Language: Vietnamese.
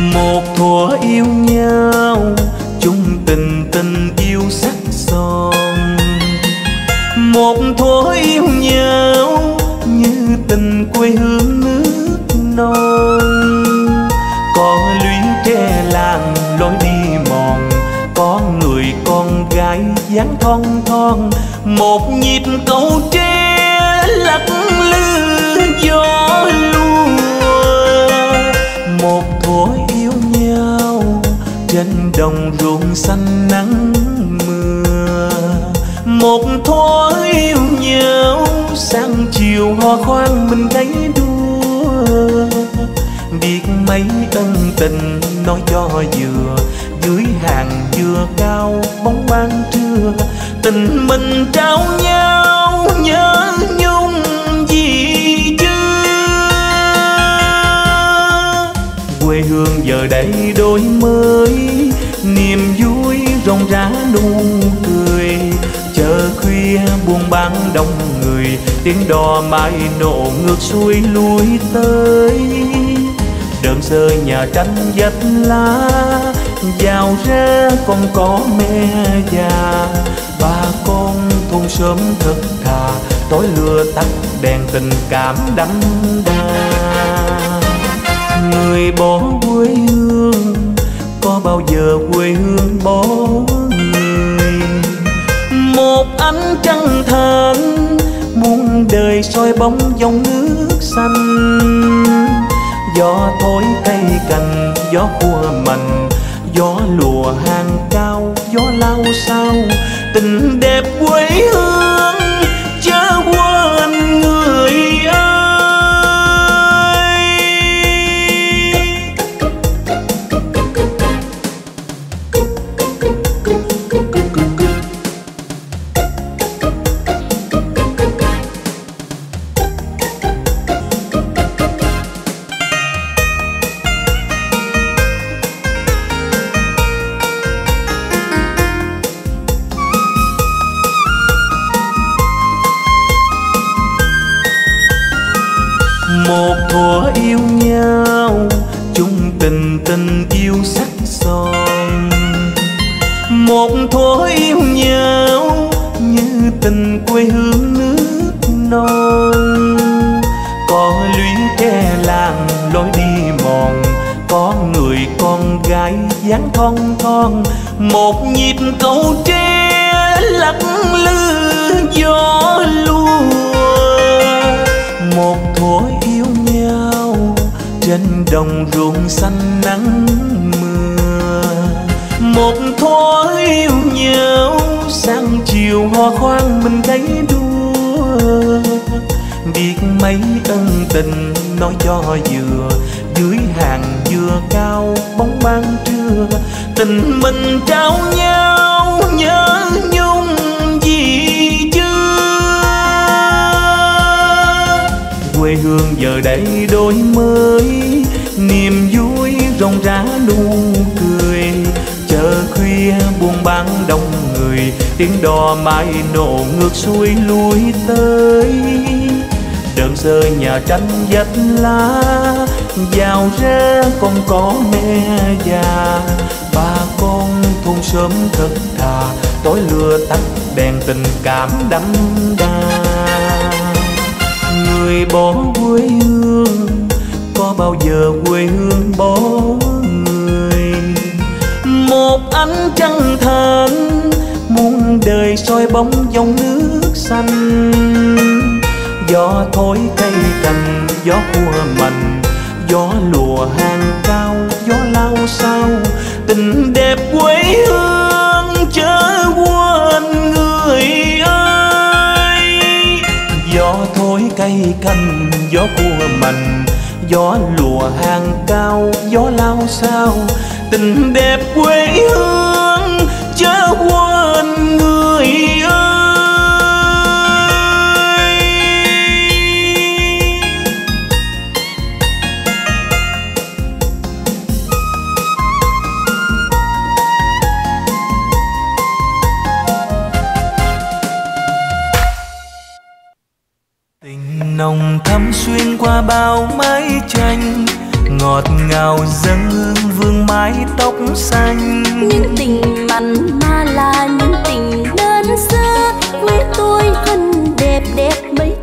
Một thuở yêu nhau chung tình, tình yêu sắc son. Một thuở yêu nhau như tình quê hương nước non. Có lũy tre làng lối đi mòn, có người con gái dáng thon thon. Một nhịp câu tre lắc lư gió lùa. Một thuở yêu nhau trên đồng ruộng xanh nắng mưa. Một thuở yêu nhau sáng chiều hoa khoan mình thấy đua. Biết mấy ân tình nói cho vừa, dưới hàng dừa cao bóng ban trưa. Tình mình trao nhau nhớ nhung gì chưa. Quê hương giờ đây đổi mới, niềm vui rộn rã nụ cười. Chợ khuya buôn bán đông người, tiếng đò mãi nổ ngược xuôi lui tới. Đơn sơ nhà tranh vách lá, vào ra còn có mẹ già. Bà con thôn sớm thật thà, tối lửa tắt đèn tình cảm đắm đa. Người bỏ quê hương, có bao giờ quê hương bỏ người. Một ánh trăng than muôn đời soi bóng dòng nước xanh. Gió thổi cây cành, gió khua mành, gió lùa hàng cao, gió lao sao. Tình đẹp quê hương chớ quên người ơi. Một thuở yêu nhau chung tình, tình yêu sắc son. Một thuở yêu nhau như tình quê hương nước non. Có lũy tre làng lối đi mòn, có người con gái dáng thon thon. Một nhịp câu tre lắc lư gió lùa. Một thuở yêu nhau trên đồng ruộng xanh nắng mưa. Một thuở yêu nhau sáng chiều hoa khoan mình thấy đua. Biết mấy ân tình nói cho vừa, dưới hàng dừa cao bóng ban trưa. Tình mình trao nhau nhớ nhung gì chưa. Quê hương giờ đây đổi mới, niềm vui rộn rã nụ cười. Chợ khuya buôn bán đông người, tiếng đò mãi nổ ngược xuôi lui tới. Đơn sơ nhà tranh vách lá, vào ra còn có mẹ già. Bà con thôn sớm thật thà, tối lửa tắt đèn tình cảm đắm đa. Người bỏ quê hương, có bao giờ quê hương bỏ người. Một ánh trăng than muôn đời soi bóng dòng nước xanh. Gió thổi cây cành, gió khua mành, gió lùa hàng cao, gió lao sao. Tình đẹp quê hương chớ quên người ơi. Gió thổi cây cành, gió khua mành, gió lùa hàng cao, gió lao sao. Tình đẹp quê hương chớ quên người ơi. Tình nồng thắm xuyên qua bao mái tranh, ngọt ngào dâng hương vương mái tóc xanh. Những tình mặn mà là những tình đơn sơ, quê tôi thân đẹp đẹp mấy